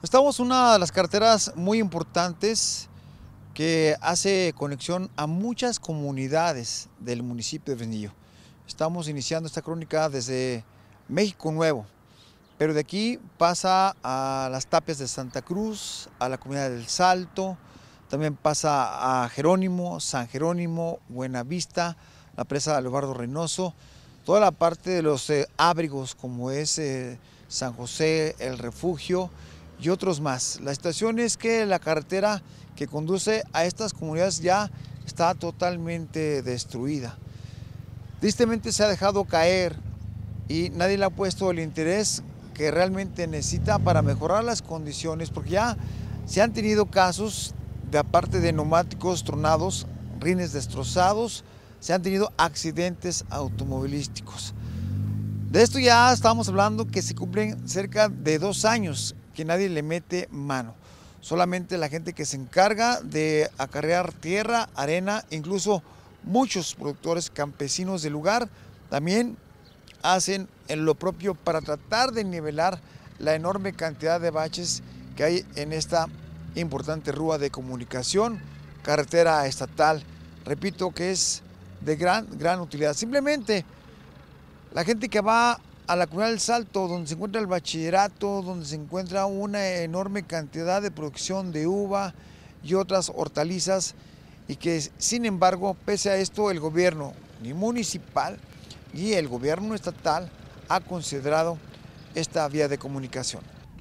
Estamos en una de las carreteras muy importantes que hace conexión a muchas comunidades del municipio de Fresnillo. Estamos iniciando esta crónica desde México Nuevo, pero de aquí pasa a las Tapias de Santa Cruz, a la comunidad del Salto, también pasa a Jerónimo, San Jerónimo, Buenavista, la presa de Leobardo Reynoso, toda la parte de los ábrigos como es San José, El Refugio y otros más. La situación es que la carretera que conduce a estas comunidades ya está totalmente destruida. Tristemente se ha dejado caer y nadie le ha puesto el interés que realmente necesita para mejorar las condiciones, porque ya se han tenido casos de aparte de neumáticos tronados, rines destrozados, se han tenido accidentes automovilísticos. De esto ya estamos hablando que se cumplen cerca de 2 años que nadie le mete mano. Solamente la gente que se encarga de acarrear tierra, arena, incluso muchos productores campesinos del lugar también hacen en lo propio para tratar de nivelar la enorme cantidad de baches que hay en esta importante rúa de comunicación, carretera estatal. Repito que es de gran utilidad. Simplemente la gente que va a la comunidad del Salto, donde se encuentra el bachillerato, donde se encuentra una enorme cantidad de producción de uva y otras hortalizas, y que sin embargo, pese a esto, el gobierno ni municipal y el gobierno estatal ha considerado esta vía de comunicación.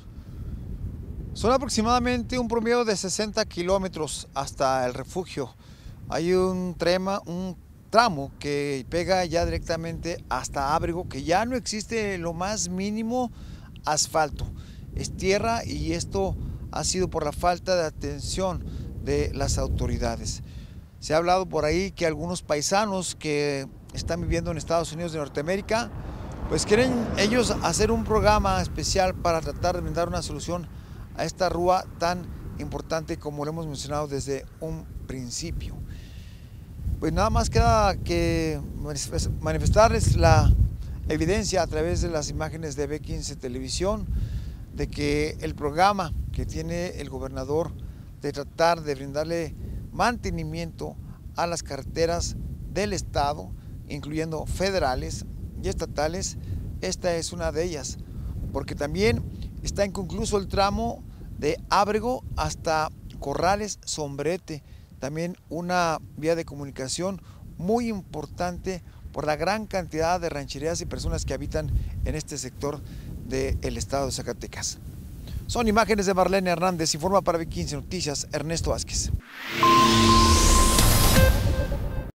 Son aproximadamente un promedio de 60 kilómetros hasta el refugio. Hay un tramo que pega ya directamente hasta Ábrego, que ya no existe lo más mínimo asfalto, es tierra, y esto ha sido por la falta de atención de las autoridades. Se ha hablado por ahí que algunos paisanos que están viviendo en Estados Unidos de Norteamérica, pues quieren ellos hacer un programa especial para tratar de brindar una solución a esta rúa tan importante como lo hemos mencionado desde un principio. Pues nada más queda que manifestarles la evidencia a través de las imágenes de B15 Televisión de que el programa que tiene el gobernador de tratar de brindarle mantenimiento a las carreteras del estado, incluyendo federales y estatales, esta es una de ellas, porque también está inconcluso el tramo de Ábrego hasta Corrales Sombrete, también una vía de comunicación muy importante por la gran cantidad de rancherías y personas que habitan en este sector del estado de Zacatecas. Son imágenes de Marlene Hernández, informa para B15 Noticias, Ernesto Vázquez.